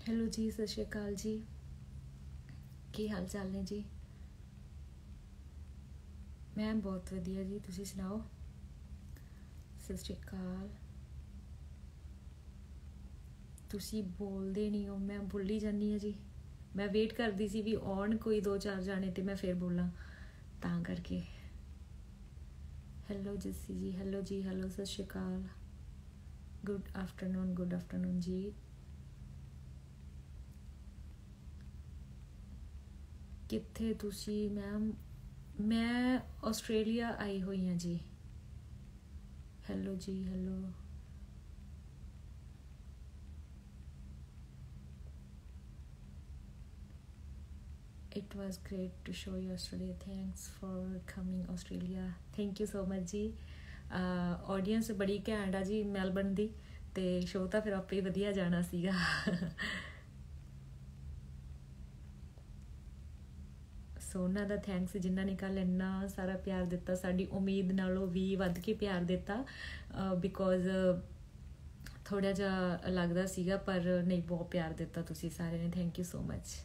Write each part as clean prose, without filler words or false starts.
Hello ਜੀ, ਸਤਿ ਸ਼੍ਰੀ ਅਕਾਲ ਜੀ। ਕੀ ਹਾਲ ਚਾਲ ਨੇ ਜੀ? ਮੈਂ ਬਹੁਤ ਵਧੀਆ ਜੀ, ਤੁਸੀਂ ਸੁਣਾਓ? ਸਤਿ ਸ਼੍ਰੀ ਅਕਾਲ। ਤੁਸੀਂ ਬੋਲਦੇ ਨਹੀਂ ਹੋ, ਮੈਂ ਬੋਲੀ ਜਾਂਦੀ ਹਾਂ ਜੀ। ਮੈਂ ਵੇਟ ਕਰਦੀ ਸੀ ਵੀ ਆਉਣ ਕੋਈ 2-4 ਜਾਣੇ ਤੇ ਮੈਂ ਫਿਰ ਬੋਲਾਂ, ਤਾਂ ਕਰਕੇ। ਹੈਲੋ ਜੱਸੀ ਜੀ, ਹੈਲੋ ਜੀ, ਹੈਲੋ, ਸਤਿ ਸ਼੍ਰੀ ਅਕਾਲ। ਗੁੱਡ ਆਫਟਰਨੂਨ ਜੀ। ਕਿੱਥੇ ਤੁਸੀਂ ਮੈਮ? ਮੈਂ ਆਸਟ੍ਰੇਲੀਆ ਆਈ ਹੋਈ ਹਾਂ ਜੀ। ਹੈਲੋ ਜੀ, hello. It was great to show you Australia. Thanks for coming Australia. Thank you so much ਜੀ। ਆਡੀਅנס ਬੜੀ ਘੈਂਟ ਆ ਜੀ ਮੈਲਬਰਨ ਦੀ, ਤੇ ਸ਼ੋਅ ਤਾਂ ਫਿਰ ਆਪੇ ਹੀ ਵਧੀਆ ਜਾਣਾ ਸੀਗਾ। ਸੋ ਉਹਨਾਂ ਦਾ ਥੈਂਕਸ ਜਿਨ੍ਹਾਂ ਨੇ ਕੱਲ੍ਹ ਇੰਨਾ ਸਾਰਾ ਪਿਆਰ ਦਿੱਤਾ, ਸਾਡੀ ਉਮੀਦ ਨਾਲੋਂ ਵੀ ਵੱਧ ਕੇ ਪਿਆਰ ਦਿੱਤਾ। ਬਿਕੋਜ਼ ਥੋੜ੍ਹਾ ਜਿਹਾ ਲੱਗਦਾ ਸੀਗਾ, ਪਰ ਨਹੀਂ, ਬਹੁਤ ਪਿਆਰ ਦਿੱਤਾ ਤੁਸੀਂ ਸਾਰਿਆਂ ਨੇ। Thank you so much.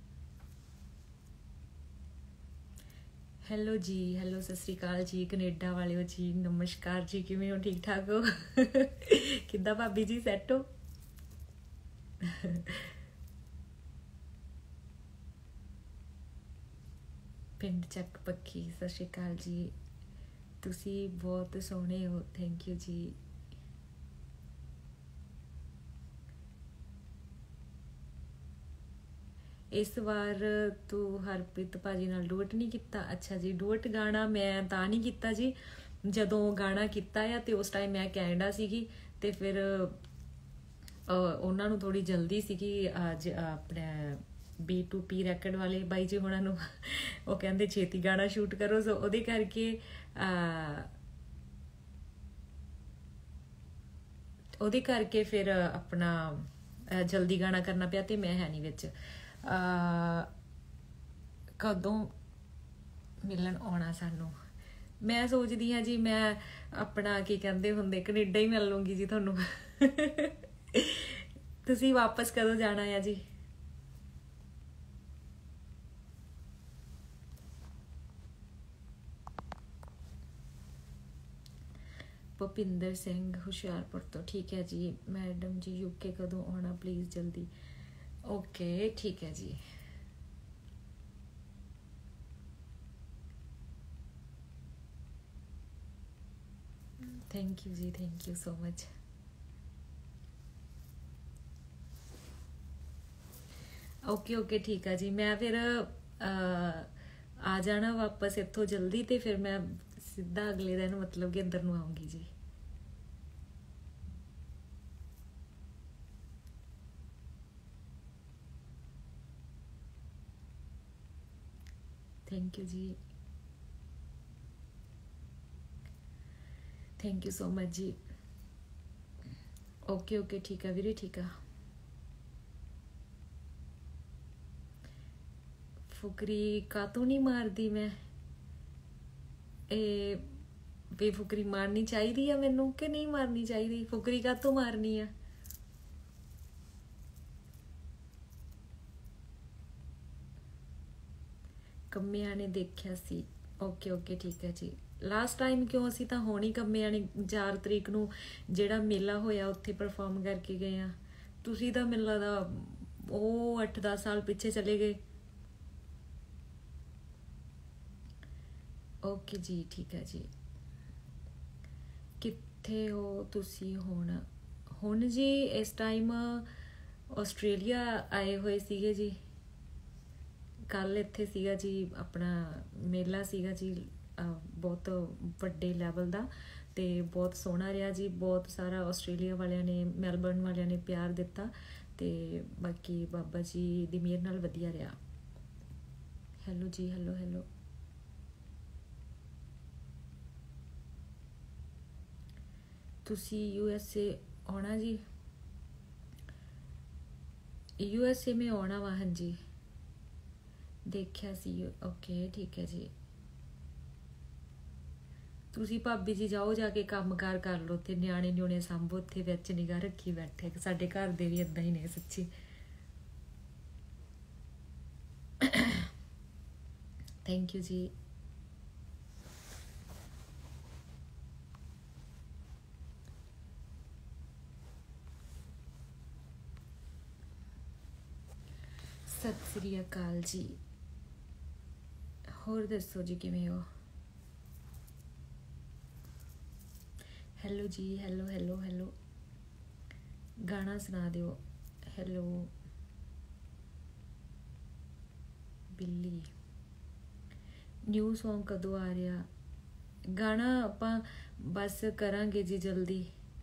Hello ਜੀ, ਹੈਲੋ, ਸਤਿ ਸ਼੍ਰੀ ਅਕਾਲ ਜੀ। ਕੈਨੇਡਾ ਵਾਲਿਓ ਜੀ, ਨਮਸਕਾਰ ਜੀ। ਕਿਵੇਂ ਹੋ? ਠੀਕ ਠਾਕ ਹੋ? ਕਿੱਦਾਂ ਭਾਬੀ ਜੀ, ਸੈੱਟ ਹੋ? ਪਿੰਡ ਚੱਕ ਪੱਖੀ, ਸਤਿ ਸ਼੍ਰੀ ਅਕਾਲ ਜੀ। ਤੁਸੀਂ ਬਹੁਤ ਸੋਹਣੇ ਹੋ। ਥੈਂਕ ਯੂ ਜੀ। ਇਸ ਵਾਰ ਤੂੰ ਹਰਪ੍ਰੀਤ ਭਾਜੀ ਨਾਲ ਡੂਅਟ ਨਹੀਂ ਕੀਤਾ? ਅੱਛਾ ਜੀ, ਡੂਅਟ ਗਾਣਾ ਮੈਂ ਤਾਂ ਨਹੀਂ ਕੀਤਾ ਜੀ। ਜਦੋਂ ਗਾਣਾ ਕੀਤਾ ਆ ਤੇ ਉਸ ਟਾਈਮ ਮੈਂ ਕੈਨੇਡਾ ਸੀਗੀ, ਤੇ ਫਿਰ ਉਹਨਾਂ ਨੂੰ ਥੋੜ੍ਹੀ ਜਲਦੀ ਸੀਗੀ। ਅੱਜ ਆਪਣੇ B2P ਰੈਕਡ ਵਾਲੇ ਬਾਈ ਜੀ ਉਹਨਾਂ ਨੂੰ ਉਹ ਕਹਿੰਦੇ ਛੇਤੀ ਗਾਣਾ ਸ਼ੂਟ ਕਰੋ, ਸੋ ਉਹਦੇ ਕਰਕੇ ਫਿਰ ਆਪਣਾ ਜਲਦੀ ਗਾਣਾ ਕਰਨਾ ਪਿਆ, ਤੇ ਮੈਂ ਹੈ ਨਹੀਂ ਵਿੱਚ। ਕਦੋਂ ਮਿਲਣ ਆਉਣਾ ਸਾਨੂੰ? ਮੈਂ ਸੋਚਦੀ ਹਾਂ ਜੀ, ਮੈਂ ਆਪਣਾ ਕੀ ਕਹਿੰਦੇ ਹੁੰਦੇ, ਕੈਨੇਡਾ ਹੀ ਮਿਲ ਲੂੰਗੀ ਜੀ ਤੁਹਾਨੂੰ। ਤੁਸੀਂ ਵਾਪਸ ਕਦੋਂ ਜਾਣਾ ਆ ਜੀ? ਭੁਪਿੰਦਰ ਸਿੰਘ ਹੁਸ਼ਿਆਰਪੁਰ ਤੋਂ। ਠੀਕ ਹੈ ਜੀ। ਮੈਡਮ ਜੀ, UK ਕਦੋਂ ਆਉਣਾ ਪਲੀਜ਼? ਜਲਦੀ। ਓਕੇ, ਠੀਕ ਹੈ ਜੀ। ਥੈਂਕ ਯੂ ਜੀ, thank you so much. Okay, ਠੀਕ ਆ ਜੀ। ਮੈਂ ਫਿਰ ਆ ਜਾਣਾ ਵਾਪਸ ਇੱਥੋਂ ਜਲਦੀ, ਤੇ ਫਿਰ ਮੈਂ ਸਿੱਧਾ ਅਗਲੇ ਦਿਨ ਮਤਲਬ ਕਿ ਇੱਧਰ ਨੂੰ ਆਉਂਗੀ ਜੀ। ਥੈਂਕ ਯੂ ਜੀ, ਥੈਂਕ ਯੂ ਸੋ ਮਚ ਜੀ। ਓਕੇ, ਠੀਕ ਆ ਵੀਰੇ, ਠੀਕ ਆ। ਫੁਕਰੀ ਕਾਤੋਂ ਨਹੀਂ ਮਾਰਦੀ ਮੈਂ? ਇਹ ਬੇਫੁਕਰੀ ਮਾਰਨੀ ਚਾਹੀਦੀ ਆ ਮੈਨੂੰ ਕਿ ਨਹੀਂ ਮਾਰਨੀ ਚਾਹੀਦੀ? ਫੁਕਰੀ ਕਾਤੋਂ ਮਾਰਨੀ ਆ? ਕੰਮਿਆਂ ਨੇ ਦੇਖਿਆ ਸੀ। ਓਕੇ, ਠੀਕ ਹੈ ਜੀ। ਲਾਸਟ ਟਾਈਮ ਕਿਉਂ? ਅਸੀਂ ਤਾਂ ਹੁਣ ਹੀ ਕੰਮਿਆਂ ਨੇ 4 ਤਰੀਕ ਨੂੰ ਜਿਹੜਾ ਮੇਲਾ ਹੋਇਆ ਉੱਥੇ ਪਰਫਾਰਮ ਕਰਕੇ ਗਏ ਆ। ਤੁਸੀਂ ਤਾਂ ਮੈਨੂੰ ਲੱਗਦਾ ਉਹ 8-10 ਸਾਲ ਪਿੱਛੇ ਚਲੇ ਗਏ। ਓਕੇ ਜੀ, ਠੀਕ ਹੈ ਜੀ। ਕਿੱਥੇ ਹੋ ਤੁਸੀਂ ਹੁਣ ਜੀ? ਇਸ ਟਾਈਮ ਆਸਟ੍ਰੇਲੀਆ ਆਏ ਹੋਏ ਸੀਗੇ ਜੀ। ਕੱਲ੍ਹ ਇੱਥੇ ਸੀਗਾ ਜੀ ਆਪਣਾ ਮੇਲਾ ਸੀਗਾ ਜੀ, ਬਹੁਤ ਵੱਡੇ ਲੈਵਲ ਦਾ, ਤੇ ਬਹੁਤ ਸੋਹਣਾ ਰਿਹਾ ਜੀ। ਬਹੁਤ ਸਾਰਾ ਆਸਟ੍ਰੇਲੀਆ ਵਾਲਿਆਂ ਨੇ, ਮੈਲਬਰਨ ਵਾਲਿਆਂ ਨੇ ਪਿਆਰ ਦਿੱਤਾ, ਤੇ ਬਾਕੀ ਬਾਬਾ ਜੀ ਦੀ ਮਿਹਰ ਨਾਲ ਵਧੀਆ ਰਿਹਾ। ਹੈਲੋ ਜੀ, ਹੈਲੋ। ਤੁਸੀਂ USA ਆਉਣਾ ਜੀ? USA ਮੈਂ ਆਉਣਾ ਵਾ, ਹਾਂਜੀ, ਦੇਖਿਆ ਸੀ। ਓਕੇ, ਠੀਕ ਹੈ ਜੀ। ਤੁਸੀਂ ਭਾਬੀ ਜੀ ਜਾਓ, ਜਾ ਕੇ ਕੰਮਕਾਰ ਕਰ ਲਓ, ਉੱਥੇ ਨਿਆਣੇ ਸਾਂਭੋ, ਉੱਥੇ ਵਿੱਚ ਨਿਗਾਹ ਰੱਖੀ ਬੈਠੇ। ਸਾਡੇ ਘਰ ਦੇ ਵੀ ਏਦਾਂ ਹੀ ਨੇ ਸੱਚੀ। थैंक यू जी। सत श्री अकाल जी। होर दसो जी किवें हो? हेलो जी, हेलो हेलो हेलो। गाना सुना दियो। हेलो बिल्ली। न्यू सॉन्ग कदों आ रहा? गाना आपां बस करांगे जी जल्दी।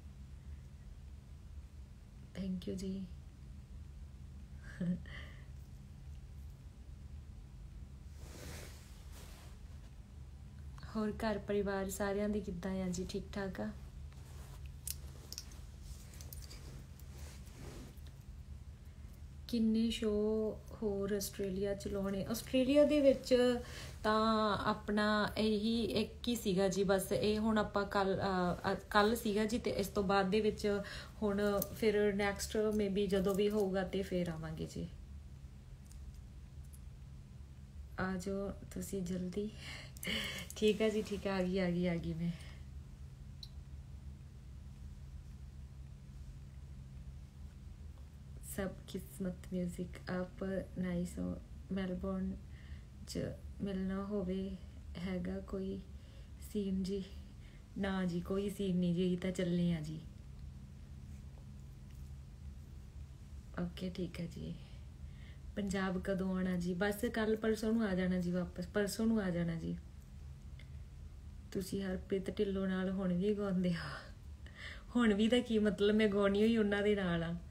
थैंक यू जी। होर घर परिवार सारिਆਂ ਦੀ किद्दां आ जी? ठीक ठाक आ? ਕਿੰਨੇ ਸ਼ੋਅ ਹੋਰ ਆਸਟ੍ਰੇਲੀਆ ਚ ਲਾਉਣੇ? ਆਸਟ੍ਰੇਲੀਆ ਦੇ ਵਿੱਚ ਤਾਂ ਆਪਣਾ ਇਹੀ ਇੱਕ ਹੀ ਸੀਗਾ ਜੀ ਬਸ। ਇਹ ਹੁਣ ਆਪਾਂ ਕੱਲ ਸੀਗਾ ਜੀ, ਤੇ ਇਸ ਤੋਂ ਬਾਅਦ ਦੇ ਵਿੱਚ ਹੁਣ ਫਿਰ ਨੈਕਸਟ ਮੇਬੀ ਜਦੋਂ ਵੀ ਹੋਊਗਾ ਤੇ ਫਿਰ ਆਵਾਂਗੇ ਜੀ। ਆ ਜਾਓ ਤੁਸੀਂ ਜਲਦੀ। ਠੀਕ ਹੈ ਜੀ, ਠੀਕ ਹੈ, ਆ ਗਈ ਮੈਂ। सब किस्मत म्यूजिक आप नाइस हो। मैलबोर्न च मिलना होवे हैगा कोई सीन जी? ना जी कोई सीन नहीं जी, तो चलने हैं जी। ओके ठीक है जी। पंजाब कदों आना जी? बस कल परसों नूं आ जाना जी, वापस परसों नूं आ जाना जी। तुसी हरप्रीत ढिल्लों नाल हुण भी गाउंदे हो? हुण भी दा की मतलब, मैं गाउणी होई उन्हां दे नाल आ।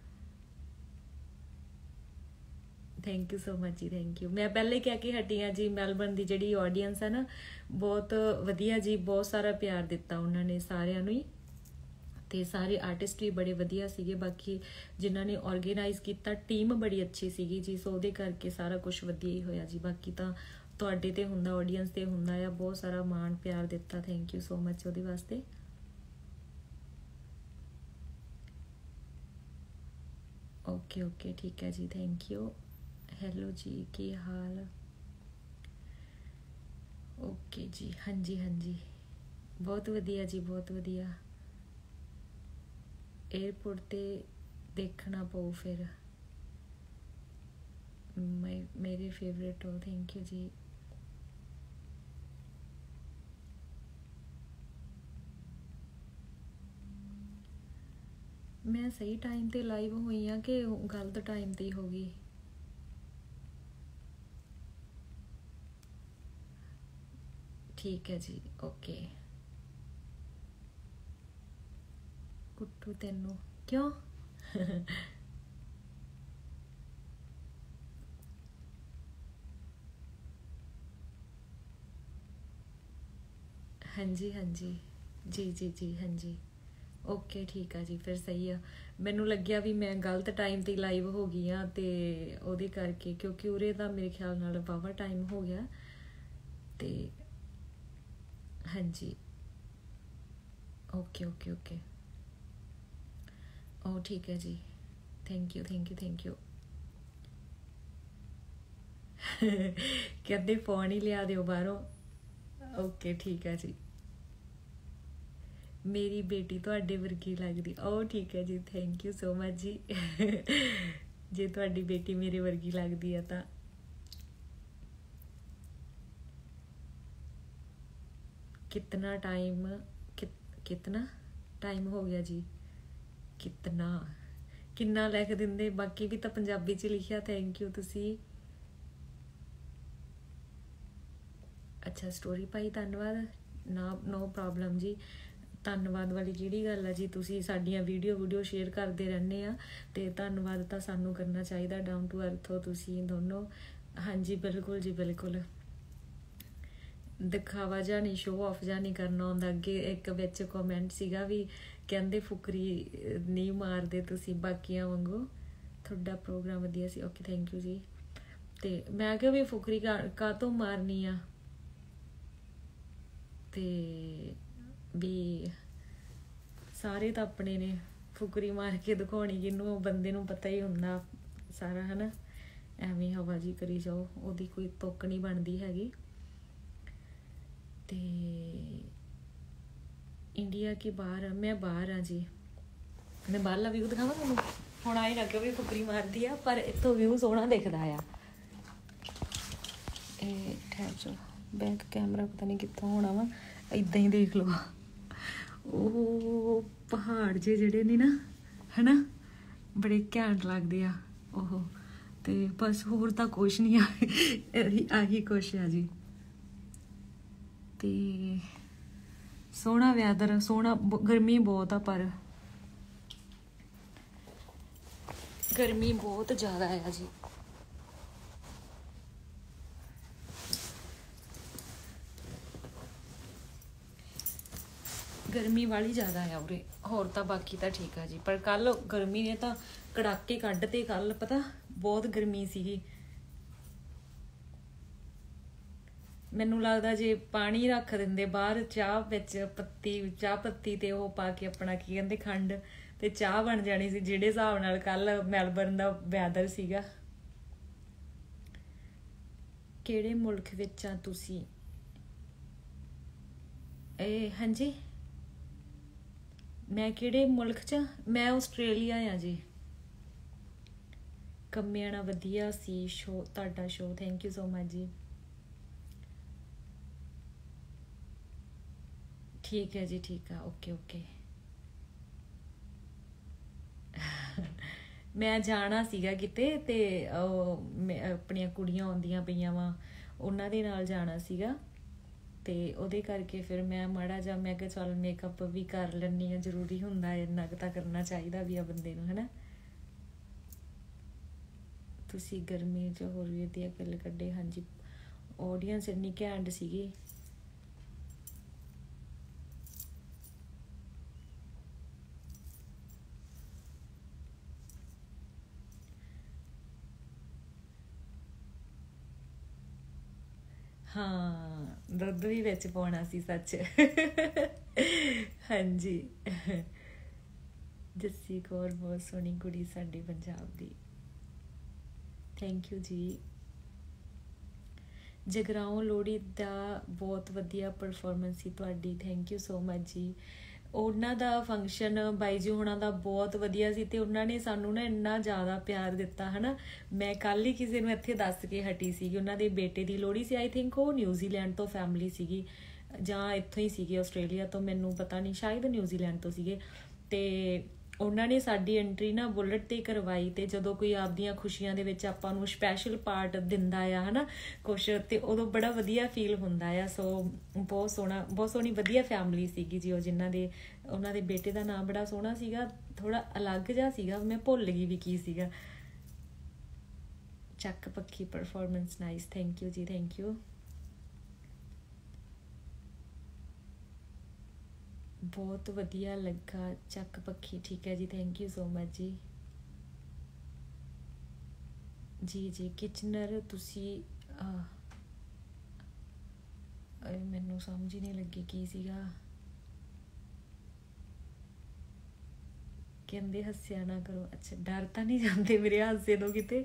थैंक यू सो मच जी, थैंक यू। मैं पहले कह के हटी हाँ जी, मैलबर्न की जिहड़ी ऑडियंस है ना बहुत वधिया जी, बहुत सारा प्यार दिता उन्होंने सारिਆਂ ਨੂੰ ही। ਤੇ ਸਾਰੇ ਆਰਟਿਸਟ ਵੀ ਬੜੇ ਵਧੀਆ ਸੀਗੇ। ਬਾਕੀ ਜਿਨ੍ਹਾਂ ਨੇ ਆਰਗੇਨਾਈਜ਼ ਕੀਤਾ ਟੀਮ ਬੜੀ ਅੱਛੀ ਸੀਗੀ ਜੀ, ਸੋ ਉਹਦੇ ਕਰਕੇ ਸਾਰਾ ਕੁਝ ਵਧੀਆ ਹੀ ਹੋਇਆ ਜੀ। ਬਾਕੀ ਤਾਂ ਤੁਹਾਡੇ ਤੇ ਹੁੰਦਾ, ਆਡੀਅנס ਤੇ ਹੁੰਦਾ ਆ। ਬਹੁਤ ਸਾਰਾ ਮਾਣ ਪਿਆਰ ਦਿੱਤਾ, ਥੈਂਕ ਯੂ ਸੋ ਮਚ ਉਹਦੇ ਵਾਸਤੇ। ਓਕੇ ਓਕੇ ਠੀਕ ਹੈ ਜੀ, ਥੈਂਕ ਯੂ। हेलो जी, की हाल? ओके जी, हाँ जी हाँ जी, बहुत वधिया जी, बहुत वधिया। एयरपोर्ट ते देखना पऊ फिर। मेरे फेवरेट हो, थैंक यू जी। मैं सही टाइम ते लाइव हुई हाँ कि गलत टाइम ते हो गई? ठीक है जी, ओके। कुट्टू तेनू क्यों? हाँ जी हाँ जी जी जी जी, हाँ जी ओके ठीक है जी, फिर सही है। मैनू लग्या भी मैं गलत टाइम ते लाइव हो गई हाँ, तो ਉਹਦੇ करके क्योंकि उरे दा मेरे ख्याल नाल वावा टाइम हो गया ते। हाँ जी ओके ओके ओके। ओ ठीक है जी, thank you thank you thank you. कहते फोन ही लिया दियो बाहरों। ओके ठीक है जी। मेरी बेटी तुहाडे वर्गी लगदी। ओ ठीक है जी, थैंक यू सो मच जी। जे तुहाडी बेटी मेरे वर्गी लगदी है तां कितना टाइम कितना टाइम हो गया जी? कितना किन्ना लिख दिंदे, बाकी भी तो पंजाबी च लिखिया। थैंक यू तुसी। अच्छा स्टोरी पाई, धन्नवाद। नो प्रॉब्लम जी, ਧੰਨਵਾਦ वाली ਕਿਹੜੀ ਗੱਲ ਆ ਜੀ। ਤੁਸੀਂ ਸਾਡੀਆਂ ਵੀਡੀਓ ਸ਼ੇਅਰ ਕਰਦੇ ਰਹਿੰਦੇ ਆ ਤੇ ਧੰਨਵਾਦ ਤਾਂ ਸਾਨੂੰ ਕਰਨਾ ਚਾਹੀਦਾ। ਡਾਊਨ ਟੂ ਅਰਥ ਹੋ ਤੁਸੀਂ ਦੋਨੋਂ। ਹਾਂਜੀ ਬਿਲਕੁਲ ਜੀ ਬਿਲकुल। ਦਿਖਾਵਾ ਜਾਂ ਨਹੀਂ, ਸ਼ੋਅ ਆਫ ਜਾਂ ਨਹੀਂ ਕਰਨਾ ਆਉਂਦਾ। ਅੱਗੇ ਇੱਕ ਵਿੱਚ ਕਮੈਂਟ ਸੀਗਾ ਵੀ ਕਹਿੰਦੇ ਫੁਕਰੀ ਨਹੀਂ ਮਾਰਦੇ ਤੁਸੀਂ ਬਾਕੀਆਂ ਵਾਂਗੂ। ਤੁਹਾਡਾ ਪ੍ਰੋਗਰਾਮ ਵਧੀਆ ਸੀ। ਓਕੇ ਥੈਂਕ ਯੂ ਜੀ। ਤੇ ਮੈਂ ਕਿਹਾ ਵੀ ਫੁਕਰੀ ਕਾਹਤੋਂ ਮਾਰਨੀ ਆ, ਤੇ ਵੀ ਸਾਰੇ ਤਾਂ ਆਪਣੇ ਨੇ। ਫੁਕਰੀ ਮਾਰ ਕੇ ਦਿਖਾਉਣੀ ਜਿਹਨੂੰ ਬੰਦੇ ਨੂੰ ਪਤਾ ਹੀ ਹੁੰਦਾ ਸਾਰਾ, ਹੈ ਨਾ। ਐਵੇਂ ਹਵਾ ਜੀ ਕਰੀ ਜਾਓ, ਉਹਦੀ ਕੋਈ ਤੁੱਕ ਨਹੀਂ ਬਣਦੀ ਹੈਗੀ। ਤੇ ਇੰਡੀਆ ਕੀ ਬਾਹਰ ਆ, ਮੈਂ ਬਾਹਰ ਆ ਜੀ। ਮੈਂ ਬਾਹਰਲਾ ਵਿਊ ਦਿਖਾਵਾਂ ਤੁਹਾਨੂੰ। ਹੁਣ ਆਏ ਲੱਗਿਆ ਵੀ ਫੁਕਰੀ ਮਾਰਦੀ ਆ, ਪਰ ਇੱਥੋਂ ਵਿਊ ਸੋਹਣਾ ਦਿਖਦਾ ਆ। ਇਹ ਠਹਿਰ ਚੋ, ਬੈਕ ਕੈਮਰਾ ਪਤਾ ਨਹੀਂ ਕਿੱਥੋਂ ਹੋਣਾ ਵਾ, ਇੱਦਾਂ ਹੀ ਦੇਖ ਲਓ। ਉਹ ਪਹਾੜ ਜੇ ਜਿਹੜੇ ਨੇ ਨਾ, ਹੈ ਨਾ, ਬੜੇ ਘੈਂਟ ਲੱਗਦੇ ਆ ਉਹ। ਤੇ ਬਸ ਹੋਰ ਤਾਂ ਕੁਛ ਨਹੀਂ ਆ, ਆਹੀ ਕੁਛ ਆ ਜੀ। ਤੇ ਸੋਹਣਾ ਵੈਦਰ, ਸੋਹਣਾ। ਗਰਮੀ ਬਹੁਤ ਆ, ਪਰ ਗਰਮੀ ਬਹੁਤ ਜ਼ਿਆਦਾ ਆ ਜੀ। ਗਰਮੀ ਵਾਲੀ ਜ਼ਿਆਦਾ ਆ ਉਰੇ। ਹੋਰ ਤਾਂ ਬਾਕੀ ਤਾਂ ਠੀਕ ਆ ਜੀ, ਪਰ ਕੱਲ ਗਰਮੀ ਨੇ ਤਾਂ ਕੜਾਕੇ ਕੱਢ ਤੇ। ਕੱਲ ਪਤਾ ਬਹੁਤ ਗਰਮੀ ਸੀਗੀ। ਮੈਨੂੰ ਲੱਗਦਾ ਜੇ ਪਾਣੀ ਰੱਖ ਦਿੰਦੇ ਬਾਹਰ, ਚਾਹ ਵਿੱਚ ਚਾਹ ਪੱਤੀ ਤੇ ਉਹ ਪਾ ਕੇ, ਆਪਣਾ ਕੀ ਕਹਿੰਦੇ, ਖੰਡ, ਤੇ ਚਾਹ ਬਣ ਜਾਣੀ ਸੀ, ਜਿਹੜੇ ਹਿਸਾਬ ਨਾਲ ਕੱਲ ਮੈਲਬਰਨ ਦਾ ਵੈਦਰ ਸੀਗਾ। ਕਿਹੜੇ ਮੁਲਕ ਵਿੱਚ ਆ ਤੁਸੀਂ? ਇਹ ਹਾਂਜੀ, ਮੈਂ ਕਿਹੜੇ ਮੁਲਕ 'ਚ? ਮੈਂ ਆਸਟ੍ਰੇਲੀਆ ਆ ਜੀ। ਕੰਮਿਆਣਾ ਵਧੀਆ ਸੀ ਸ਼ੋ, ਤੁਹਾਡਾ show. Thank you so much ਜੀ। ਠੀਕ ਹੈ ਜੀ, ਠੀਕ ਆ, ਓਕੇ ਓਕੇ। ਮੈਂ ਜਾਣਾ ਸੀਗਾ ਕਿਤੇ, ਤੇ ਆਪਣੀਆਂ ਕੁੜੀਆਂ ਆਉਂਦੀਆਂ ਪਈਆਂ ਵਾ, ਉਹਨਾਂ ਦੇ ਨਾਲ ਜਾਣਾ ਸੀਗਾ। ਤੇ ਉਹਦੇ ਕਰਕੇ ਫਿਰ ਮੈਂ ਮਾੜਾ ਜਿਹਾ, ਮੈਂ ਕਿਹਾ ਚੱਲ ਮੇਕਅਪ ਵੀ ਕਰ ਲੈਂਦੀ ਹਾਂ, ਜ਼ਰੂਰੀ ਹੁੰਦਾ, ਇੰਨਾ ਕੁ ਤਾਂ ਕਰਨਾ ਚਾਹੀਦਾ ਵੀ ਆ ਬੰਦੇ ਨੂੰ, ਹੈ ਨਾ। ਤੁਸੀਂ ਗਰਮੀ 'ਚ ਹੋਰ ਵੀ ਵਧੀਆ ਗੱਲ ਕੱਢੇ। ਹਾਂਜੀ, ਆਡੀਅנס ਇੰਨੀ ਘੈਂਟ ਸੀਗੀ। ਹਾਂ, ਦੁੱਧ ਵੀ ਵਿੱਚ ਪਾਉਣਾ ਸੀ ਸੱਚ। ਹਾਂਜੀ, ਜੱਸੀ ਕੌਰ ਬਹੁਤ ਸੋਹਣੀ ਕੁੜੀ ਸਾਡੀ ਪੰਜਾਬ ਦੀ। ਥੈਂਕ ਯੂ ਜੀ। ਜਗਰਾਓਂ ਲੋਹੜੀ ਦਾ ਬਹੁਤ ਵਧੀਆ ਪਰਫੋਰਮੈਂਸ ਸੀ ਤੁਹਾਡੀ। ਥੈਂਕ ਯੂ ਸੋ ਮਚ ਜੀ। ਉਹਨਾਂ ਦਾ ਫੰਕਸ਼ਨ ਬਾਈ ਜੀ ਹੋਣਾ ਦਾ ਬਹੁਤ ਵਧੀਆ ਸੀ, ਤੇ ਉਹਨਾਂ ਨੇ ਸਾਨੂੰ ਨਾ ਇੰਨਾ ਜ਼ਿਆਦਾ ਪਿਆਰ ਦਿੱਤਾ, ਹੈ ਨਾ। ਮੈਂ ਕੱਲ ਹੀ ਕਿਸੇ ਨੂੰ ਇੱਥੇ ਦੱਸ ਕੇ ਹਟੀ ਸੀਗੀ, ਉਹਨਾਂ ਦੇ ਬੇਟੇ ਦੀ ਲੋਹੜੀ ਸੀ। ਆਈ ਥਿੰਕ ਉਹ ਨਿਊਜ਼ੀਲੈਂਡ ਤੋਂ ਫੈਮਿਲੀ ਸੀਗੀ, ਜਾਂ ਇੱਥੋਂ ਹੀ ਸੀਗੀ ਆਸਟ੍ਰੇਲੀਆ ਤੋਂ, ਮੈਨੂੰ ਪਤਾ ਨਹੀਂ, ਸ਼ਾਇਦ ਨਿਊਜ਼ੀਲੈਂਡ ਤੋਂ ਸੀਗੇ। ਤੇ ਉਹਨਾਂ ਨੇ ਸਾਡੀ ਐਂਟਰੀ ਨਾ ਬੁਲਟ 'ਤੇ ਕਰਵਾਈ, ਤੇ ਜਦੋਂ ਕੋਈ ਆਪਦੀਆਂ ਖੁਸ਼ੀਆਂ ਦੇ ਵਿੱਚ ਆਪਾਂ ਨੂੰ ਸਪੈਸ਼ਲ ਪਾਰਟ ਦਿੰਦਾ ਆ, ਹੈ ਨਾ, ਕੁਛ, ਤੇ ਉਦੋਂ ਬੜਾ ਵਧੀਆ ਫੀਲ ਹੁੰਦਾ ਆ। ਸੋ ਬਹੁਤ ਸੋਹਣਾ, ਬਹੁਤ ਸੋਹਣੀ ਵਧੀਆ ਫੈਮਿਲੀ ਸੀਗੀ ਜੀ ਉਹ, ਜਿਨ੍ਹਾਂ ਦੇ, ਉਹਨਾਂ ਦੇ ਬੇਟੇ ਦਾ ਨਾਮ ਬੜਾ ਸੋਹਣਾ ਸੀਗਾ, ਥੋੜਾ ਅਲੱਗ ਜਿਹਾ ਸੀਗਾ, ਮੈਂ ਭੁੱਲ ਗਈ ਵੀ ਕੀ ਸੀਗਾ। ਚੱਕ ਪੱਖੀ ਪਰਫੋਰਮੈਂਸ ਨਾਈਸ। ਥੈਂਕ ਯੂ ਜੀ, ਥੈਂਕ ਯੂ। ਬਹੁਤ ਵਧੀਆ ਲੱਗਾ ਚੱਕ ਪੱਖੀ। ਠੀਕ ਹੈ ਜੀ, ਥੈਂਕ ਯੂ ਸੋ ਮਚ ਜੀ। ਜੀ ਜੀ, ਕਿਚਨਰ ਤੁਸੀਂ ਮੈਨੂੰ ਸਮਝ ਹੀ ਨਹੀਂ ਲੱਗੀ ਕੀ ਸੀਗਾ। ਕਹਿੰਦੇ ਹੱਸਿਆ ਨਾ ਕਰੋ। ਅੱਛਾ, ਡਰ ਤਾਂ ਨਹੀਂ ਜਾਂਦੇ ਮੇਰੇ ਹਾਸੇ ਤੋਂ ਕਿਤੇ?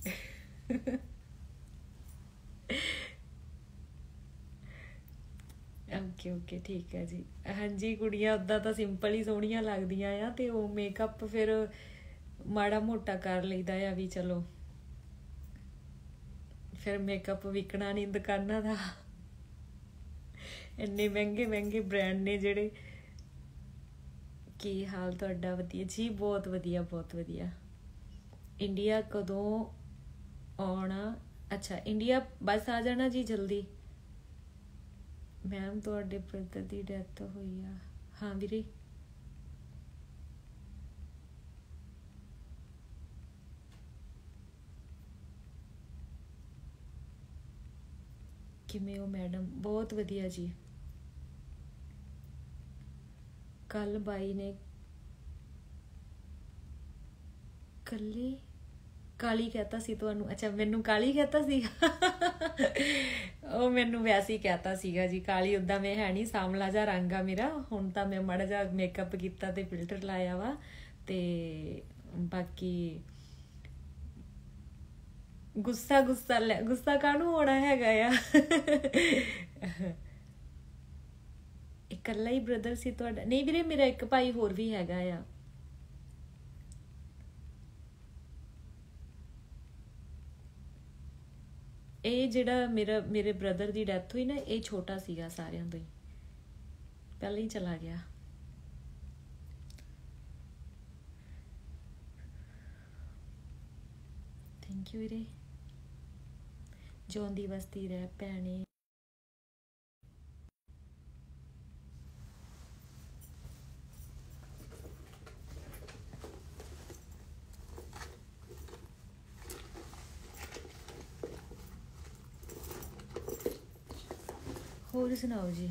ਓਕੇ ਓਕੇ, ਠੀਕ ਹੈ ਜੀ। ਹਾਂਜੀ, ਕੁੜੀਆਂ ਉੱਦਾਂ ਤਾਂ ਸਿੰਪਲ ਹੀ ਸੋਹਣੀਆਂ ਲੱਗਦੀਆਂ ਆ, ਤੇ ਉਹ ਮੇਕਅਪ ਫਿਰ ਮਾੜਾ ਮੋਟਾ ਕਰ ਲਈਦਾ ਆ ਵੀ ਚਲੋ, ਫਿਰ ਮੇਕਅਪ ਵਿਕਣਾ ਨਹੀਂ ਦੁਕਾਨਾਂ ਦਾ। ਇੰਨੇ ਮਹਿੰਗੇ ਮਹਿੰਗੇ ਬ੍ਰਾਂਡ ਨੇ ਜਿਹੜੇ। ਕੀ ਹਾਲ ਤੁਹਾਡਾ? ਵਧੀਆ ਜੀ, ਬਹੁਤ ਵਧੀਆ, ਬਹੁਤ ਵਧੀਆ। ਇੰਡੀਆ ਕਦੋਂ ਆਉਣਾ? ਅੱਛਾ, ਇੰਡੀਆ ਬਸ ਆ ਜਾਣਾ ਜੀ ਜਲਦੀ। ਮੈਮ ਤੁਹਾਡੇ ਬ੍ਰਦਰ ਦੀ ਡੈਥ ਹੋਈ ਆ? ਹਾਂ ਵੀਰੇ। ਕਿਵੇਂ ਹੋ ਮੈਡਮ? ਬਹੁਤ ਵਧੀਆ ਜੀ। ਕੱਲ ਬਾਈ ਨੇ ਕਾਲੀ ਕਹਿਤਾ ਸੀ ਤੁਹਾਨੂੰ? ਅੱਛਾ, ਮੈਨੂੰ ਕਾਲੀ ਕਹਿਤਾ ਸੀ। ਉਹ ਮੈਨੂੰ ਵੈਸੇ ਹੀ ਕਹਿਤਾ ਸੀਗਾ ਜੀ। ਕਾਲੀ ਉੱਦਾਂ ਮੈਂ ਹੈ ਨਹੀਂ, ਸਾਂਵਲਾ ਜਿਹਾ ਰੰਗ ਆ ਮੇਰਾ। ਹੁਣ ਤਾਂ ਮੈਂ ਮਾੜਾ ਜਿਹਾ ਮੇਕਅਪ ਕੀਤਾ ਤੇ ਫਿਲਟਰ ਲਾਇਆ ਵਾ, ਤੇ ਬਾਕੀ ਗੁੱਸਾ ਕਾਹਨੂੰ ਹੋਣਾ ਹੈਗਾ ਆ। ਕੱਲਾ ਹੀ ਬ੍ਰਦਰ ਸੀ ਤੁਹਾਡਾ? ਨਹੀਂ ਵੀਰੇ, ਮੇਰਾ ਇੱਕ ਭਾਈ ਹੋਰ ਵੀ ਹੈਗਾ ਆ। ਇਹ ਜਿਹੜਾ ਮੇਰੇ ਬ੍ਰਦਰ ਦੀ ਡੈਥ ਹੋਈ ਨਾ, ਇਹ ਛੋਟਾ ਸੀਗਾ ਸਾਰਿਆਂ ਤੋਂ ਹੀ, ਪਹਿਲਾਂ ਹੀ ਚਲਾ ਗਿਆ। ਥੈਂਕ ਯੂ ਵੀਰੇ। ਜਿਉਂਦੀ ਵਸਦੀ ਰਹਿ ਭੈਣੇ। ਹੋਰ ਸੁਣਾਓ ਜੀ?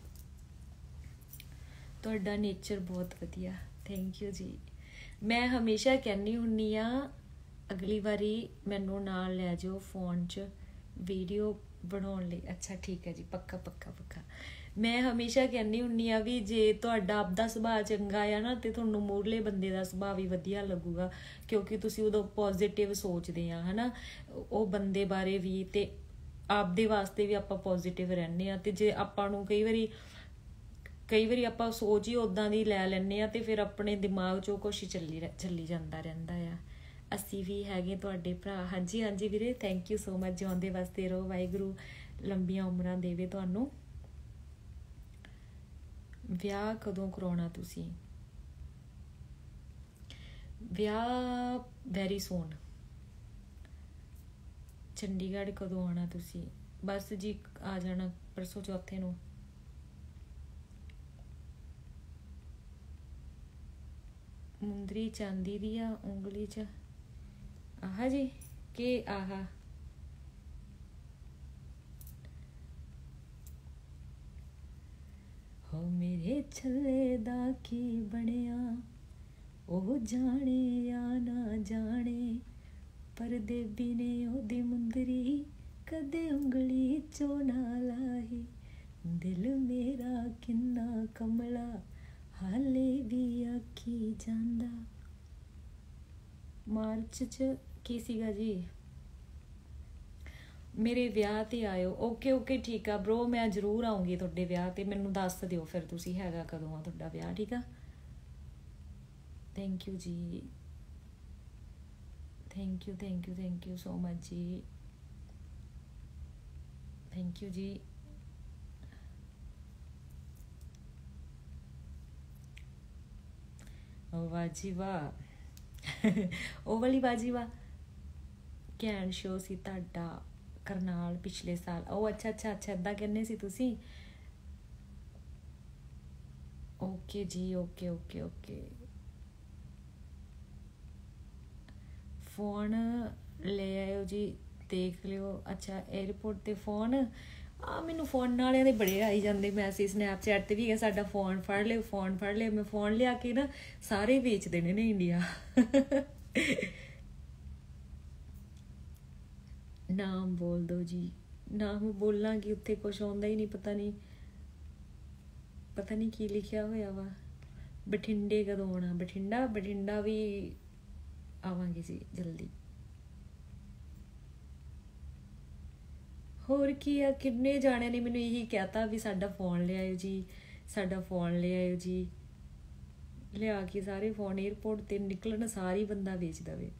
ਤੁਹਾਡਾ ਨੇਚਰ ਬਹੁਤ ਵਧੀਆ। ਥੈਂਕ ਯੂ ਜੀ। ਮੈਂ ਹਮੇਸ਼ਾ ਕਹਿੰਦੀ ਹੁੰਦੀ ਆ, ਅਗਲੀ ਵਾਰੀ ਮੈਨੂੰ ਨਾਲ ਲੈ ਜਾਓ ਫੋਨ 'ਚ ਵੀਡੀਓ ਬਣਾਉਣ ਲਈ। ਅੱਛਾ ਠੀਕ ਹੈ ਜੀ, ਪੱਕਾ ਪੱਕਾ ਪੱਕਾ। ਮੈਂ ਹਮੇਸ਼ਾ ਕਹਿੰਦੀ ਹੁੰਦੀ ਆ ਵੀ ਜੇ ਤੁਹਾਡਾ ਆਪਦਾ ਸੁਭਾਅ ਚੰਗਾ ਆ ਨਾ, ਤੇ ਤੁਹਾਨੂੰ ਮੂਹਰਲੇ ਬੰਦੇ ਦਾ ਸੁਭਾਅ ਵੀ ਵਧੀਆ ਲੱਗੂਗਾ, ਕਿਉਂਕਿ ਤੁਸੀਂ ਉਦੋਂ ਪੋਜ਼ੀਟਿਵ ਸੋਚਦੇ ਆ, ਹੈ ਨਾ, ਉਹ ਬੰਦੇ ਬਾਰੇ ਵੀ ਤੇ ਆਪਦੇ ਵਾਸਤੇ ਵੀ ਆਪਾਂ ਪੋਜ਼ੀਟਿਵ ਰਹਿੰਦੇ ਹਾਂ। ਤੇ ਜੇ ਆਪਾਂ ਨੂੰ ਕਈ ਵਾਰੀ ਆਪਾਂ ਸੋਚ ਹੀ ਉੱਦਾਂ ਦੀ ਲੈ ਲੈਂਦੇ ਹਾਂ, ਤੇ ਫਿਰ ਆਪਣੇ ਦਿਮਾਗ 'ਚੋਂ ਕੁਛ ਚੱਲੀ ਜਾਂਦਾ ਰਹਿੰਦਾ ਆ। ਅਸੀਂ ਵੀ ਹੈਗੇ ਤੁਹਾਡੇ ਭਰਾ। ਹਾਂਜੀ ਹਾਂਜੀ ਵੀਰੇ, ਥੈਂਕ ਯੂ ਸੋ ਮਚ। ਜਿਉਂਦੇ ਵਾਸਤੇ ਰਹੋ, ਵਾਹਿਗੁਰੂ ਲੰਬੀਆਂ ਉਮਰਾਂ ਦੇਵੇ ਤੁਹਾਨੂੰ। ਵਿਆਹ ਕਦੋਂ ਕਰਾਉਣਾ ਤੁਸੀਂ? ਵਿਆਹ ਵੈਰੀ ਸੂਨ। ਚੰਡੀਗੜ੍ਹ ਕਦੋਂ ਆਉਣਾ ਤੁਸੀਂ? ਬਸ ਜੀ ਆ ਜਾਣਾ ਪਰਸੋਂ ਚੌਥੇ ਨੂੰ। ਮੁੰਦਰੀ ਚਾਂਦੀ ਦੀ ਆ ਉਂਗਲੀ 'ਚ। ਆਹ ਜੀ ਕਿ ਆਹ ਹੋ ਮੇਰੇ ਛੱਲੇ ਦਾ ਕੀ ਬਣਿਆ, ਉਹ ਜਾਣੇ ਜਾਂ ਨਾ ਜਾਣੇ, ਪਰ ਦੇਵੀ ਨੇ ਉਹਦੀ ਮੁੰਦਰੀ ਕਦੇ ਉਂਗਲੀ 'ਚੋਂ ਨਾ ਲਾਹੀ। ਦਿਲ ਮੇਰਾ ਕਿੰਨਾ ਕਮਲਾ, ਹਾਲੇ ਵੀ ਆਖੀ ਜਾਂਦਾ। ਮਾਰਚ 'ਚ ਕੀ ਸੀਗਾ ਜੀ? ਮੇਰੇ ਵਿਆਹ 'ਤੇ ਆਇਓ। ਓਕੇ ਓਕੇ ਠੀਕ ਆ ਬਰੋ, ਮੈਂ ਜ਼ਰੂਰ ਆਊਂਗੀ ਤੁਹਾਡੇ ਵਿਆਹ 'ਤੇ। ਮੈਨੂੰ ਦੱਸ ਦਿਓ ਫਿਰ ਤੁਸੀਂ ਹੈਗਾ ਕਦੋਂ ਆ ਤੁਹਾਡਾ ਵਿਆਹ, ਠੀਕ ਆ? ਥੈਂਕ ਯੂ ਜੀ, ਥੈਂਕ ਯੂ ਸੋ ਮਚ ਜੀ, ਥੈਂਕ ਯੂ ਜੀ। ਵਾਹ ਜੀ ਵਾਹ, ਉਹ ਵਾਲੀ ਬਾਜੀ ਵਾਹ। ਘੈਂਟ ਸ਼ੋ ਸੀ ਤੁਹਾਡਾ ਕਰਨਾਲ ਪਿਛਲੇ ਸਾਲ। ਉਹ ਅੱਛਾ ਇੱਦਾਂ ਕਹਿੰਦੇ ਸੀ ਤੁਸੀਂ। ਓਕੇ ਜੀ, ਓਕੇ। ਫੋਨ ਲੈ ਆਇਓ ਜੀ, ਦੇਖ ਲਿਓ। ਅੱਛਾ ਏਅਰਪੋਰਟ 'ਤੇ ਫੋਨ ਆ? ਮੈਨੂੰ ਫੋਨ ਵਾਲਿਆਂ ਦੇ ਬੜੇ ਆਈ ਜਾਂਦੇ ਮੈਸੇਜ, ਸਨੈਪਚੈਟ 'ਤੇ ਵੀ ਹੈ ਸਾਡਾ ਫੋਨ ਫੜ ਲਿਓ, ਫੋਨ ਫੜ ਲਿਓ। ਮੈਂ ਫੋਨ ਲਿਆ ਕੇ ਨਾ ਸਾਰੇ ਵੇਚ ਦੇਣੇ ਨੇ ਇੰਡੀਆ। ਨਾਮ ਬੋਲ ਦਿਓ ਜੀ। ਨਾਮ ਬੋਲਾਂਗੀ ਉੱਥੇ ਕੁਛ ਆਉਂਦਾ ਹੀ ਨਹੀਂ, ਪਤਾ ਨਹੀਂ ਕੀ ਲਿਖਿਆ ਹੋਇਆ ਵਾ। ਬਠਿੰਡੇ ਕਦੋਂ ਆਉਣਾ? ਬਠਿੰਡਾ ਵੀ ਆਵਾਂਗੇ ਜੀ ਜਲਦੀ। ਹੋਰ ਕੀ ਆ, ਕਿੰਨੇ ਜਾਣਿਆਂ ਨੇ ਮੈਨੂੰ ਇਹੀ ਕਹਿਤਾ ਵੀ ਸਾਡਾ ਫੋਨ ਲਿਆਇਓ ਜੀ, ਸਾਡਾ ਫੋਨ ਲਿਆਇਓ ਜੀ। ਲਿਆ ਕੇ ਸਾਰੇ ਫੋਨ ਏਅਰਪੋਰਟ 'ਤੇ ਨਿਕਲਣ ਸਾਰੀ ਬੰਦਾ ਵੇਚ ਦੇਵੇ।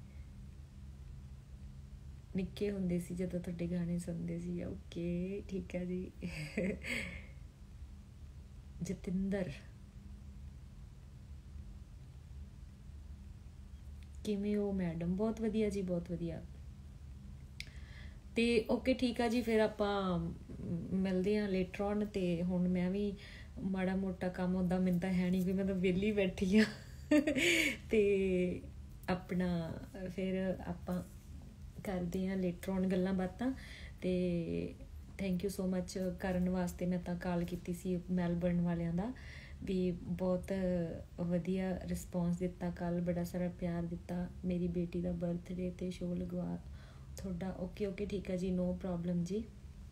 ਨਿੱਕੇ ਹੁੰਦੇ ਸੀ ਜਦੋਂ ਤੁਹਾਡੇ ਗਾਣੇ ਸੁਣਦੇ ਸੀ। ਓਕੇ ਠੀਕ ਹੈ ਜੀ। ਜਤਿੰਦਰ ਕਿਵੇਂ ਹੋ ਮੈਡਮ? ਬਹੁਤ ਵਧੀਆ ਜੀ, ਬਹੁਤ ਵਧੀਆ। ਤੇ ਓਕੇ ਠੀਕ ਆ ਜੀ, ਫਿਰ ਆਪਾਂ ਮਿਲਦੇ ਹਾਂ ਲੇਟਰ ਔਨ। ਤੇ ਹੁਣ ਮੈਂ ਵੀ ਮਾੜਾ ਮੋਟਾ ਕੰਮ ਉੱਦਾਂ ਮੈਨੂੰ ਤਾਂ ਹੈ ਨਹੀਂ, ਵੀ ਮੈਂ ਤਾਂ ਵਿਹਲੀ ਬੈਠੀ ਆ। ਤੇ ਆਪਣਾ ਫਿਰ ਆਪਾਂ ਕਰਦੇ ਹਾਂ ਲੇਟਰ ਔਨ ਗੱਲਾਂ ਬਾਤਾਂ। ਤੇ ਥੈਂਕ ਯੂ ਸੋ ਮਚ ਕਰਨ ਵਾਸਤੇ। ਮੈਂ ਤਾਂ ਕਾਲ ਕੀਤੀ ਸੀ ਮੈਲਬਰਨ ਵਾਲਿਆਂ ਦਾ ਵੀ, ਬਹੁਤ ਵਧੀਆ ਰਿਸਪੌਂਸ ਦਿੱਤਾ ਕੱਲ੍ਹ, ਬੜਾ ਸਾਰਾ ਪਿਆਰ ਦਿੱਤਾ। ਮੇਰੀ ਬੇਟੀ ਦਾ ਬਰਥਡੇ 'ਤੇ ਸ਼ੋਅ ਲਗਵਾ ਤੁਹਾਡਾ। ਓਕੇ ਠੀਕ ਆ ਜੀ, ਨੋ ਪ੍ਰੋਬਲਮ ਜੀ।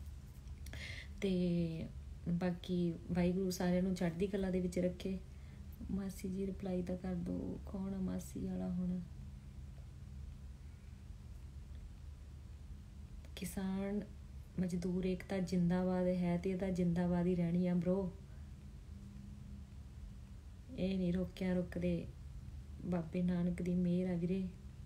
ਤੇ ਬਾਕੀ ਵਾਹਿਗੁਰੂ ਸਾਰਿਆਂ ਨੂੰ ਚੜ੍ਹਦੀ ਕਲਾ ਦੇ ਵਿੱਚ ਰੱਖੇ। ਮਾਸੀ ਜੀ ਰਿਪਲਾਈ ਤਾਂ ਕਰ ਦਿਓ, ਕੌਣ ਆ ਮਾਸੀ ਵਾਲਾ ਹੁਣ? ਕਿਸਾਨ ਮਜ਼ਦੂਰ ਏਕਤਾ ਜਿੰਦਾਬਾਦ ਹੈ, ਤੇ ਇਹਦਾ ਜਿੰਦਾਬਾਦ ਹੀ ਰਹਿਣੀ ਆ ਬਰੋ। ਇਹ ਨਹੀਂ ਰੋਕਿਆ ਰੁਕਦੇ, ਬਾਬੇ ਨਾਨਕ ਦੀ ਮਿਹਰ ਆ ਵੀਰੇ।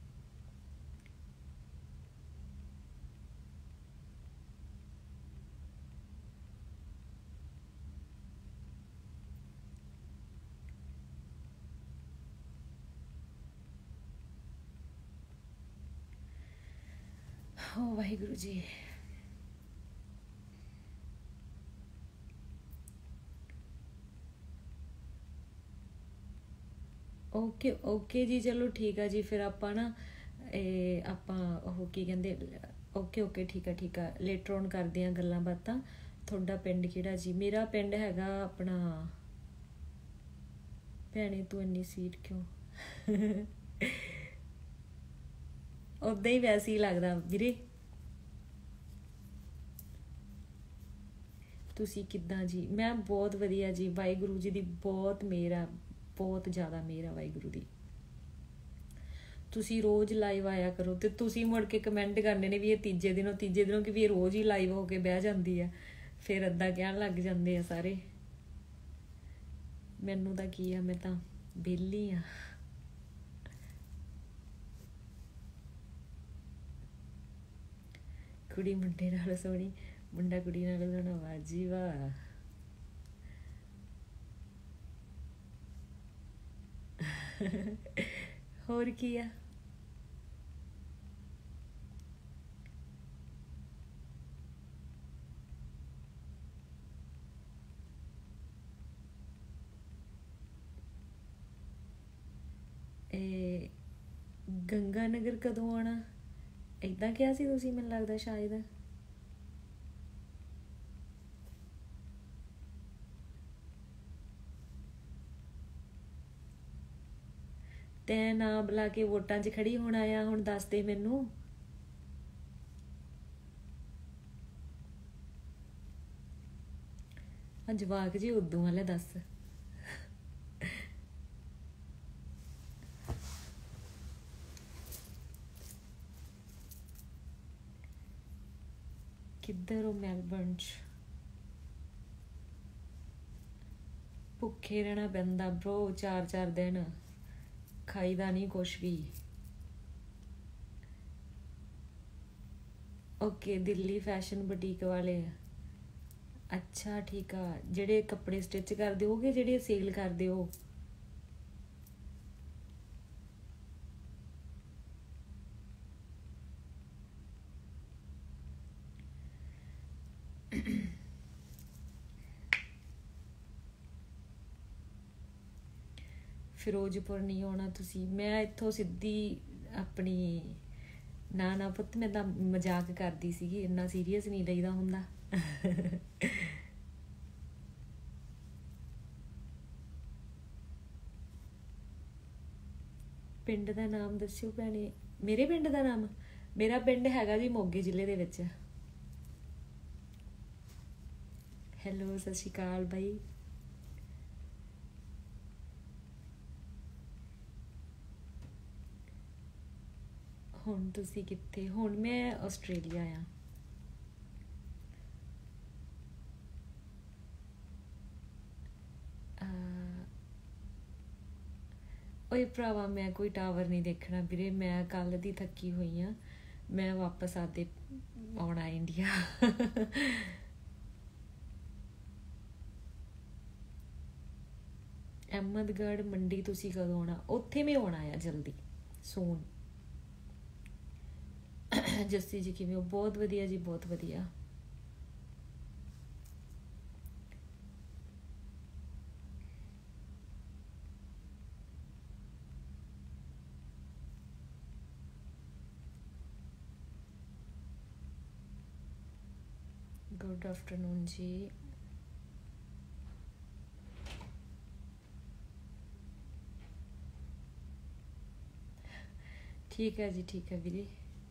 ਹੋ ਵਾਹਿਗੁਰੂ ਜੀ। ਓਕੇ ਓਕੇ ਜੀ, ਚਲੋ ਠੀਕ ਆ ਜੀ। ਫਿਰ ਆਪਾਂ ਨਾ ਆਪਾਂ ਉਹ ਕੀ ਕਹਿੰਦੇ, ਓਕੇ ਓਕੇ ਠੀਕ ਆ ਠੀਕ ਆ, ਲੇਟਰ ਔਨ ਕਰਦੇ ਹਾਂ ਗੱਲਾਂ ਬਾਤਾਂ। ਤੁਹਾਡਾ ਪਿੰਡ ਕਿਹੜਾ ਜੀ? ਮੇਰਾ ਪਿੰਡ ਹੈਗਾ ਆਪਣਾ, ਭੈਣੇ ਤੂੰ ਇੰਨੀ ਸੀਟ ਕਿਉਂ? ਉੱਦਾਂ ਹੀ ਵੈਸੇ ਹੀ ਲੱਗਦਾ ਵੀਰੇ। ਤੁਸੀਂ ਕਿੱਦਾਂ ਜੀ? ਮੈਂ ਬਹੁਤ ਵਧੀਆ ਜੀ, ਵਾਹਿਗੁਰੂ ਜੀ ਦੀ ਬਹੁਤ ਮਿਹਰ ਆ, ਬਹੁਤ ਜ਼ਿਆਦਾ ਮਿਹਰ ਆ ਵਾਹਿਗੁਰੂ ਦੀ। ਤੁਸੀਂ ਰੋਜ਼ ਲਾਈਵ ਆਇਆ ਕਰੋ, ਤੇ ਤੁਸੀਂ ਮੁੜ ਕੇ ਕਮੈਂਟ ਕਰਨੇ ਨੇ ਵੀ ਇਹ ਤੀਜੇ ਦਿਨੋਂ ਕਿ ਵੀ ਇਹ ਰੋਜ਼ ਹੀ ਲਾਈਵ ਹੋ ਕੇ ਬਹਿ ਜਾਂਦੀ ਆ, ਫਿਰ ਏਦਾਂ ਕਹਿਣ ਲੱਗ ਜਾਂਦੇ ਆ ਸਾਰੇ। ਮੈਨੂੰ ਤਾਂ ਕੀ ਆ, ਮੈਂ ਤਾਂ ਵਿਹਲੀ ਆ। ਕੁੜੀ ਮੁੰਡੇ ਨਾਲ ਸੋਹਣੀ, ਮੁੰਡਾ ਕੁੜੀ ਨਾਲ ਸੋਹਣਾ, ਵਾਜੀ ਵਾਹ। ਹੋਰ ਕੀ ਆ। ਗੰਗਾ ਨਗਰ ਕਦੋਂ ਆਉਣਾ? ਏਦਾਂ ਕਿਹਾ ਸੀ ਤੁਸੀਂ, ਮੈਨੂੰ ਲੱਗਦਾ ਸ਼ਾਇਦ। ਤੈਂ ਨਾ ਬੁਲਾ ਕੇ ਵੋਟਾਂ 'ਚ ਖੜੀ ਹੋਣਾ ਆ, ਹੁਣ ਦੱਸ ਦੇ ਮੈਨੂੰ। ਜਵਾਕ ਜੀ ਉਦੋਂ ਵਾਲੇ ਦੱਸ। ਕਿੱਧਰ ਹੋ? ਮੈਲਬਰਨ 'ਚ। ਭੁੱਖੇ ਰਹਿਣਾ ਪੈਂਦਾ ਬ్రో, 4-4 ਦਿਨ ਖਾਈਦਾ ਨਹੀਂ ਕੁਛ ਵੀ। ਓਕੇ, ਦਿੱਲੀ ਫੈਸ਼ਨ ਬੁਟੀਕ ਵਾਲੇ। ਅੱਛਾ ਠੀਕ ਆ, ਜਿਹੜੇ ਕੱਪੜੇ ਸਟਿਚ ਕਰਦੇ ਹੋਗੇ, ਜਿਹੜੇ ਸੇਲ ਕਰਦੇ ਹੋ? ਫਿਰੋਜ਼ਪੁਰ ਨਹੀਂ ਆਉਣਾ ਤੁਸੀਂ? ਮੈਂ ਇੱਥੋਂ ਸਿੱਧੀ ਆਪਣੀ, ਨਾ ਪੁੱਤ ਮੈਂ ਤਾਂ ਮਜ਼ਾਕ ਕਰਦੀ ਸੀਗੀ, ਇੰਨਾ ਸੀਰੀਅਸ ਨਹੀਂ ਲਈਦਾ ਹੁੰਦਾ। ਪਿੰਡ ਦਾ ਨਾਮ ਦੱਸਿਓ ਭੈਣੇ। ਮੇਰੇ ਪਿੰਡ ਦਾ ਨਾਮ, ਮੇਰਾ ਪਿੰਡ ਹੈਗਾ ਜੀ ਮੋਗੇ ਜ਼ਿਲ੍ਹੇ ਦੇ ਵਿੱਚ। ਹੈਲੋ ਸਤਿ ਸ਼੍ਰੀ ਅਕਾਲ ਬਾਈ। ਹੁਣ ਤੁਸੀਂ ਕਿੱਥੇ? ਹੁਣ ਮੈਂ ਆਸਟ੍ਰੇਲੀਆ ਆ। ਓਏ ਭਰਾਵਾ, ਮੈਂ ਕੋਈ ਟਾਵਰ ਨਹੀਂ ਦੇਖਣਾ ਵੀਰੇ, ਮੈਂ ਕੱਲ ਦੀ ਥੱਕੀ ਹੋਈ ਆ। ਮੈਂ ਵਾਪਸ ਆਉਣਾ ਇੰਡੀਆ। ਅਹਿਮਦਗੜ੍ਹ ਮੰਡੀ ਤੁਸੀਂ ਕਦੋਂ ਆਉਣਾ? ਉੱਥੇ ਮੈਂ ਆਉਣਾ ਆ ਜਲਦੀ, ਸੂਨ। ਜੱਸੀ ਜੀ ਕਿਵੇਂ ਹੋ? ਬਹੁਤ ਵਧੀਆ ਜੀ, ਬਹੁਤ ਵਧੀਆ। ਗੁੱਡ ਆਫਟਰਨੂਨ ਜੀ। ਠੀਕ ਹੈ ਜੀ, ਠੀਕ ਹੈ ਵੀਰੇ।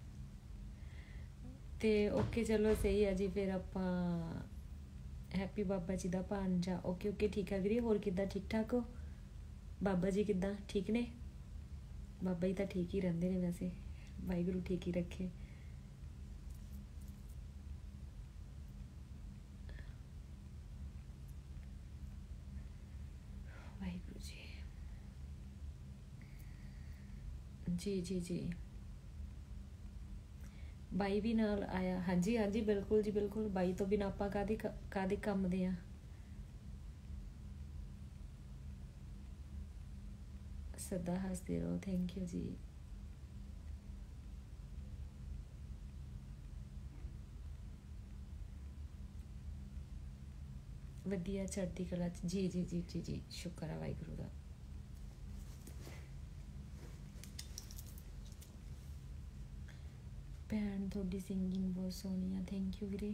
ਤੇ ਓਕੇ ਚਲੋ ਸਹੀ ਆ ਜੀ, ਫਿਰ ਆਪਾਂ ਹੈਪੀ ਬਾਬਾ ਜੀ ਦਾ ਭਾਂਜਾ। ਓਕੇ ਓਕੇ ਠੀਕ ਹੈ ਵੀਰੇ। ਹੋਰ ਕਿੱਦਾਂ, ਠੀਕ ਠਾਕ ਹੋ? ਬਾਬਾ ਜੀ ਕਿੱਦਾਂ, ਠੀਕ ਨੇ? ਬਾਬਾ ਜੀ ਤਾਂ ਠੀਕ ਹੀ ਰਹਿੰਦੇ ਨੇ ਵੈਸੇ, ਵਾਹਿਗੁਰੂ ਠੀਕ ਹੀ ਰੱਖੇ। ਵਾਹਿਗੁਰੂ ਜੀ। जी जी जी। ਬਾਈ ਵੀ ਨਾਲ ਆਇਆ। ਹਾਂਜੀ ਹਾਂਜੀ ਬਿਲਕੁਲ ਜੀ ਬਿਲਕੁਲ, ਬਾਈ ਤੋਂ ਬਿਨਾਂ ਆਪਾਂ ਕਾਹਦੇ ਕੰਮ ਦੇ ਆ। ਸਦਾ ਹੱਸਦੇ ਰਹੋ, ਥੈਂਕ ਯੂ ਜੀ। ਵਧੀਆ ਚੜ੍ਹਦੀ ਕਲਾ ਚ। ਜੀ ਜੀ ਜੀ ਜੀ ਜੀ, ਸ਼ੁਕਰ ਆ ਵਾਹਿਗੁਰੂ ਦਾ। ਭੈਣ ਤੁਹਾਡੀ ਸਿੰਗਿੰਗ ਬਹੁਤ ਸੋਹਣੀ ਆ, ਥੈਂਕ ਯੂ ਵੀਰੇ।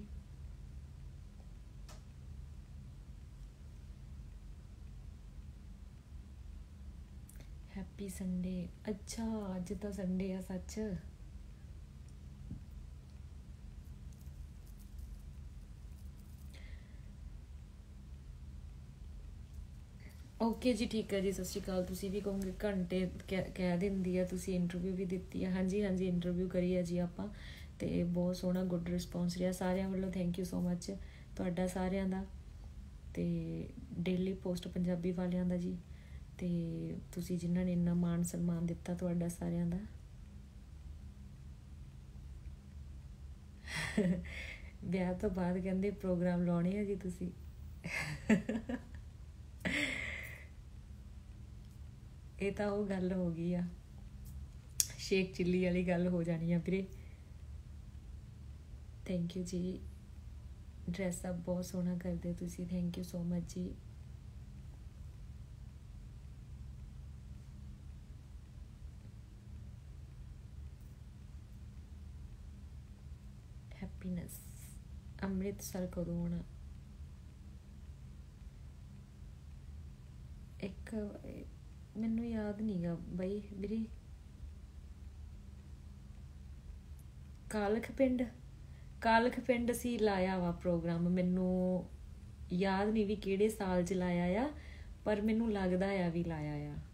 Happy Sunday. ਅੱਛਾ ਅੱਜ ਤਾਂ ਸੰਡੇ ਆ ਸੱਚ। ਓਕੇ ਜੀ ਠੀਕ ਹੈ ਜੀ, ਸਤਿ ਸ਼੍ਰੀ ਅਕਾਲ। ਤੁਸੀਂ ਵੀ ਕਹੋਗੇ ਘੰਟੇ ਕਹਿ ਦਿੰਦੀ ਆ, ਤੁਸੀਂ ਇੰਟਰਵਿਊ ਵੀ ਦਿੱਤੀ ਆ। ਹਾਂਜੀ ਹਾਂਜੀ ਇੰਟਰਵਿਊ ਕਰੀ ਆ ਜੀ ਆਪਾਂ, ਅਤੇ ਬਹੁਤ ਸੋਹਣਾ ਗੁੱਡ ਰਿਸਪੌਂਸ ਰਿਹਾ ਸਾਰਿਆਂ ਵੱਲੋਂ। ਥੈਂਕ ਯੂ ਸੋ ਮੱਚ ਤੁਹਾਡਾ ਸਾਰਿਆਂ ਦਾ, ਅਤੇ ਡੇਲੀ ਪੋਸਟ ਪੰਜਾਬੀ ਵਾਲਿਆਂ ਦਾ ਜੀ, ਅਤੇ ਤੁਸੀਂ ਜਿਨ੍ਹਾਂ ਨੇ ਇੰਨਾ ਮਾਣ ਸਨਮਾਨ ਦਿੱਤਾ, ਤੁਹਾਡਾ ਸਾਰਿਆਂ ਦਾ। ਵਿਆਹ ਤੋਂ ਬਾਅਦ ਕਹਿੰਦੇ ਪ੍ਰੋਗਰਾਮ ਲਾਉਣੇ ਆ ਜੀ ਤੁਸੀਂ। ਇਹ ਤਾਂ ਉਹ ਗੱਲ ਹੋ ਗਈ ਆ, ਸ਼ੇਕ ਚਿੱਲੀ ਵਾਲੀ ਗੱਲ ਹੋ ਜਾਣੀ ਆ ਵੀਰੇ। ਥੈਂਕ ਯੂ ਜੀ। ਡਰੈਸ ਅਪ ਬਹੁਤ ਸੋਹਣਾ ਕਰਦੇ ਤੁਸੀਂ, ਥੈਂਕ ਯੂ ਸੋ ਮਚ ਜੀ। ਹੈਪੀਨੈਸ। ਅੰਮ੍ਰਿਤਸਰ ਕਦੋਂ ਆਉਣਾ? ਇੱਕ ਮੈਨੂੰ ਯਾਦ ਨਹੀਂ ਗਾ ਬਈ ਵੀਰੇ। ਕਾਲਖ ਪਿੰਡ ਅਸੀਂ ਲਾਇਆ ਵਾ ਪ੍ਰੋਗਰਾਮ, ਮੈਨੂੰ ਯਾਦ ਨਹੀਂ ਵੀ ਕਿਹੜੇ ਸਾਲ 'ਚ ਲਾਇਆ ਆ, ਪਰ ਮੈਨੂੰ ਲੱਗਦਾ ਆ ਵੀ ਲਾਇਆ ਆ।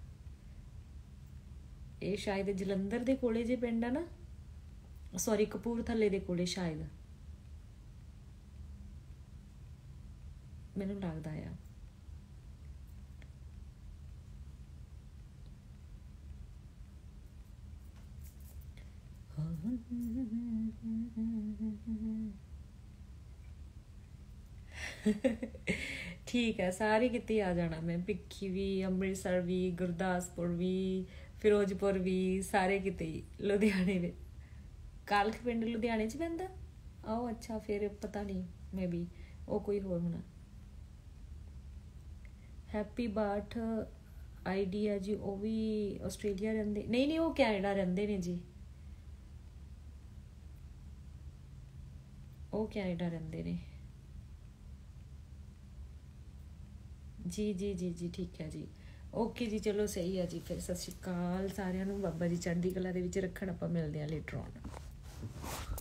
ਇਹ ਸ਼ਾਇਦ ਜਲੰਧਰ ਦੇ ਕੋਲੇ ਜੇ ਪਿੰਡ ਆ ਨਾ, ਸੌਰੀ ਕਪੂਰਥਲੇ ਦੇ ਕੋਲੇ ਸ਼ਾਇਦ, ਮੈਨੂੰ ਲੱਗਦਾ ਆ। ਠੀਕ ਹੈ, ਸਾਰੇ ਕਿਤੇ ਆ ਜਾਣਾ ਮੈਂ, ਭਿੱਖੀ ਵੀ, ਅੰਮ੍ਰਿਤਸਰ ਵੀ, ਗੁਰਦਾਸਪੁਰ ਵੀ, ਫਿਰੋਜ਼ਪੁਰ ਵੀ, ਸਾਰੇ ਕਿਤੇ ਹੀ। ਲੁਧਿਆਣੇ ਵਿੱਚ ਕਾਲਖ ਪਿੰਡ ਲੁਧਿਆਣੇ 'ਚ ਪੈਂਦਾ। ਆਓ ਅੱਛਾ, ਫਿਰ ਪਤਾ ਨਹੀਂ, ਮੇ ਬੀ ਉਹ ਕੋਈ ਹੋਰ ਹੋਣਾ। ਹੈਪੀ ਬਾਠ ਆਈਡੀਆ ਜੀ, ਉਹ ਵੀ ਆਸਟ੍ਰੇਲੀਆ ਰਹਿੰਦੇ? ਨਹੀਂ ਉਹ ਕੈਨੇਡਾ ਰਹਿੰਦੇ ਨੇ ਜੀ, ਉਹ ਕੈਨੇਡਾ ਰਹਿੰਦੇ ਨੇ ਜੀ ਜੀ ਜੀ ਜੀ। ਠੀਕ ਹੈ ਜੀ, ਓਕੇ ਜੀ, ਚਲੋ ਸਹੀ ਆ ਜੀ। ਫਿਰ ਸਤਿ ਸ਼੍ਰੀ ਅਕਾਲ ਸਾਰਿਆਂ ਨੂੰ, ਬਾਬਾ ਜੀ ਚੜ੍ਹਦੀ ਕਲਾ ਦੇ ਵਿੱਚ ਰੱਖਣ। ਆਪਾਂ ਮਿਲਦੇ ਹਾਂ ਲੇਟਰ ਔਨ।